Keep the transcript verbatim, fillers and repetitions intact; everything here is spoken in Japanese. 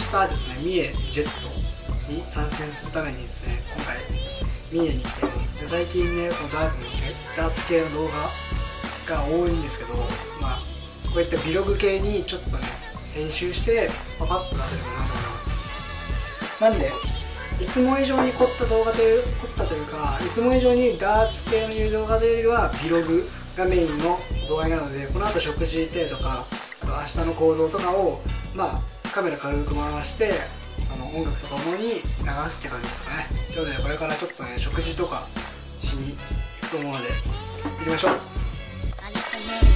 日ですね、三重ジェットに参戦するためにですね、今回三重に来ています。で最近ね、このダーツのダーツ系の動画が多いんですけど、まあこういった Vlog 系にちょっとね編集してパパッと出せればなと思います。なんでいつも以上に凝った動画という凝ったというか、いつも以上にダーツ系の動画というよりは Vlog がメインの動画なので、この後食事程度とか明日の行動とかをまあカメラ軽く回してあの音楽とか主に流すって感じですかね。ということでこれからちょっとね食事とかしに行くと思うので行きましょう。